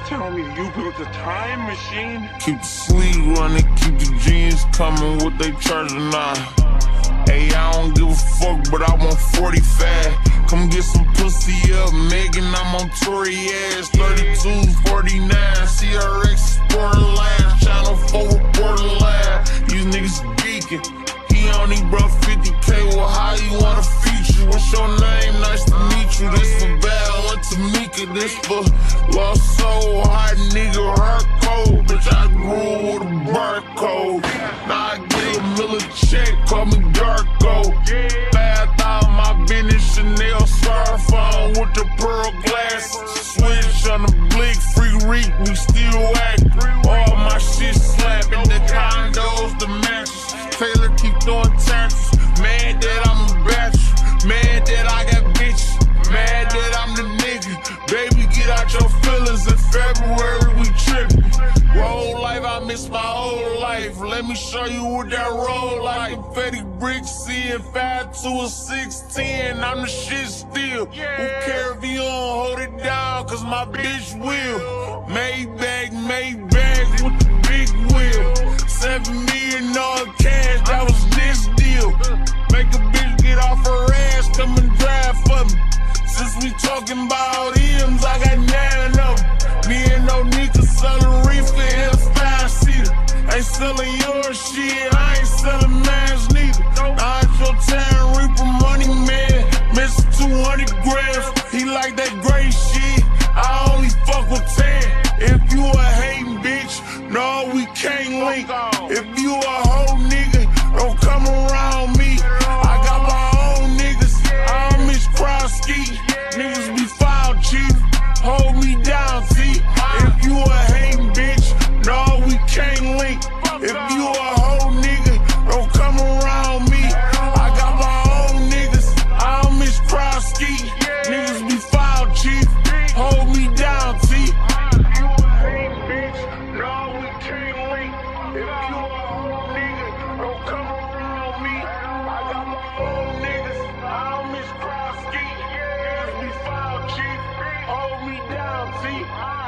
telling me you built a time machine? Keep the sleeve running, keep the jeans coming, what they charging now? Hey, I don't give a fuck, but I want 40 fat. Come get some pussy up, Megan, I'm on Tory ass. 32s, 49, CRX Borderline, Channel 4 Borderline. These niggas geeking. He only brought 50K, well, how you wanna feature? What's your name? Nice to meet you. This for Val and Tamika, this for Lost Soul, hot nigga, heart cold. Bitch, I grew with a barcode. Now I get a Miller check, call me Darko. Bath out my business, Chanel smartphone with the pearl glasses. Switch on the blick, free reek, we still act. All my shit slapping, the condos, the matches. Taylor keep throwing taxes. Mad that I'm a bachelor. Mad that I got bitches. Mad that I'm the nigga. Baby, get out your feelings. In February, we trippin'. Whole life, I miss my whole life. Let me show you what that roll like. Fetty bricks, seeing 5 to a 610. I'm the shit still. Who care if you don't hold it down? Cause my bitch will. Maybach with the big wheel. $7 million cash, that was this deal. Make a bitch get off her ass, come and drive for me. Since we talking about M's, I got 9 of them. Me and no nigga selling reefer in a 5-seater. Ain't selling your shit, I ain't selling mine neither. Now it's your time, reaper money, man. Missing 200 grams, he like that gray shit. I only fuck with 10. If you a hating bitch, no, we can't link. If you a hoe nigga, don't come around me. I got my own niggas, I don't miss Krosky. Niggas be foul, chief, hold me down, T. If you a hating bitch, no, we can't link. If you a hoe nigga, don't come around me. I got my own niggas, I don't miss Krosky. Niggas be foul, chief, hold me down, T. Hold me down, T.